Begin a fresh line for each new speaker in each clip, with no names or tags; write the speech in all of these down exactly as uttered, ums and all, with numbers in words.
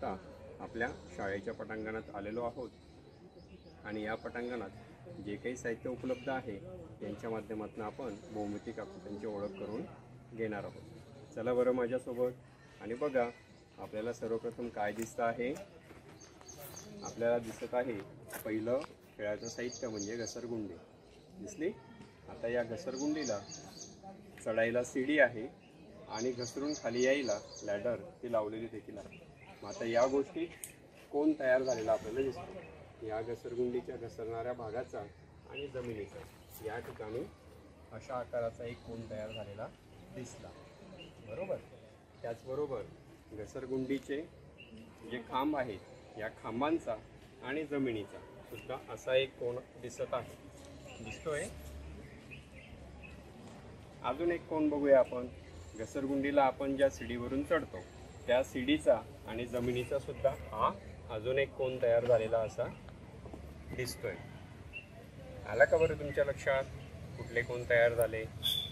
आता आपल्या शाळेच्या पटांगणात आलेलो आहोत आणि या पटांगणात जे काही साहित्य उपलब्ध आहे त्यांच्या माध्यमातून आपण भौमितिक आकृत्यांची ओळख करून घेणार आहोत। चला बरं माझ्यासोबत आणि बघा आपल्याला सर्वप्रथम काय दिसतं आहे। आपल्याला दिसत आहे पहिलं खेळाचं साहित्य म्हणजे घसरगुंडी दिसली। आता या घसरगुंडीला चढायला सीडी आहे आणि घसरून खाली यायला लॅडर ती लावलेली देखील आहे। मग आता या गोष्टी कोण तयार झालेला आपल्याला दिसतो। या घसरगुंडीच्या घसरणाऱ्या भागाचा आणि जमिनीचा या ठिकाणी अशा आकाराचा एक कोन तयार झालेला दिसला, बरोबर। त्याचबरोबर घसरगुंडीचे जे खांब आहेत या खांबांचा आणि जमिनीचा सुद्धा असा एक कोन दिसत आहे, दिसतोय। अजून एक कोन बघूया आपण। घसरगुंडीला आपण ज्या सीडीवरून चढतो त्या सीडीचा आणि जमिनीचा सुद्धा हा अजून एक कोन तयार झालेला असा दिसतोय। आला का बरं तुमच्या लक्षात कुठले कोन तयार झाले?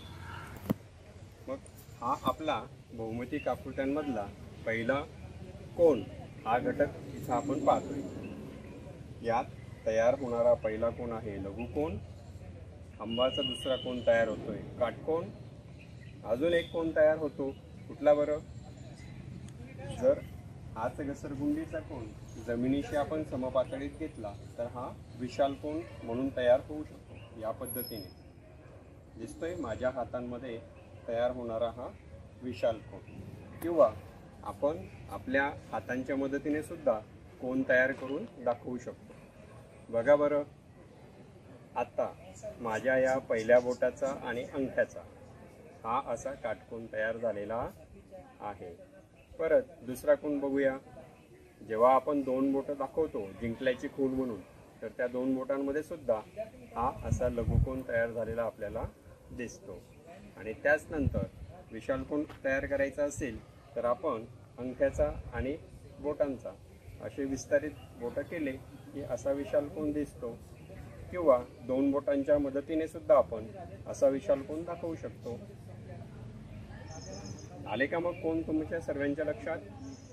मग हा आपला भौमितिक आकृत्यांमधला पहिला कोन हा घटक इथं आपण पाहतोय। यात तयार होणारा पहिला कोन आहे लघुकोन। खांबाचा दुसरा कोन तयार होतोय काटकोन। अजून एक कोन तयार होतो कुठला बरं? जर हाच घसरगुंडीचा कोन जमिनीशी आपण समपातळीत घेतला तर हा विशाल कोन म्हणून तयार होऊ शकतो। या पद्धतीने दिसतोय माझ्या हातांमध्ये तयार होणारा हा विशाल कोन। किंवा आपण आपल्या हातांच्या मदतीने सुद्धा कोन तयार करून दाखवू शकतो। बघा बरं आता माझ्या या पहिल्या बोटाचा आणि अंगठ्याचा हा असा काटकोन तयार झालेला आहे। परत दुसरा कोन बघूया। जेव्हा आपण दोन बोटं दाखवतो जिंकल्याची खूण म्हणून तर त्या दोन बोटांमध्ये सुद्धा हा असा लघुकोन तयार झालेला आपल्याला दिसतो। आणि त्याच नंतर विशाल कोन तयार करायचा असेल तर आपण अंगठ्याचा आणि बोटांचा असे विस्तारित बोटं केले की असा विशाल कोन दिसतो। किंवा दोन बोटांच्या मदतीने सुद्धा आपण असा विशाल कोन दाखवू शकतो। आले का मग कोन तुमच्या सर्वांच्या लक्षात?